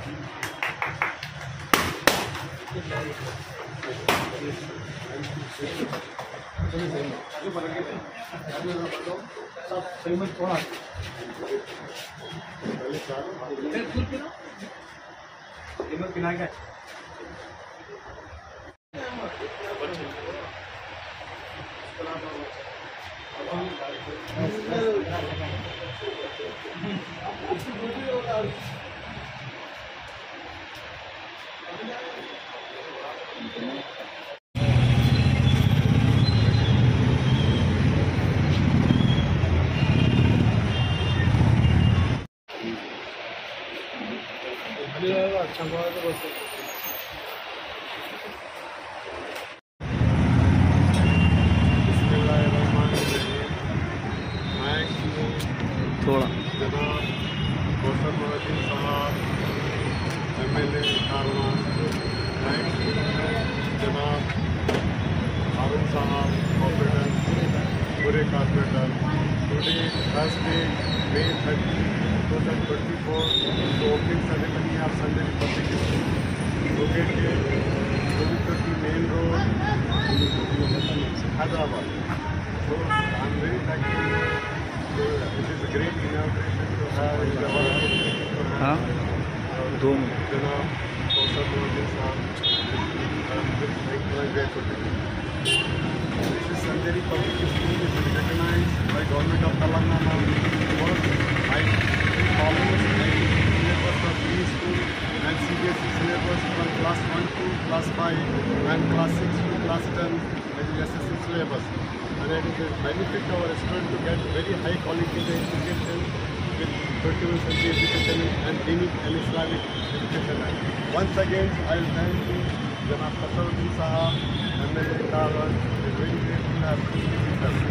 थोड़ा जनाब कौसर मोहद्दीन साहब MLA कारवां, जनाब हारून साहब कॉर्पोरेटर, पूरे corporator, today Thursday, May 30, 2024, the opening ceremony of Sunday Public School located 2030 Main Road, Hyderabad. So I am very thankful. It is a great inauguration to have in our हाँ 2 minute जनाब कौसर मोहद्दीन साहब This is Sanderi Public School is recognized by Government of Telangana because I follows syllabus of preschool and CBSE syllabus from class 1 to class 5 and class 6 to class 10 as the SSC syllabus. And it is a benefit to our students to get very high quality education with 21st century education and Dini and Islamic education. Once again, I will thank you, Janab Khasaruddin Sahab, MLA Karwaan. It is very great to have this.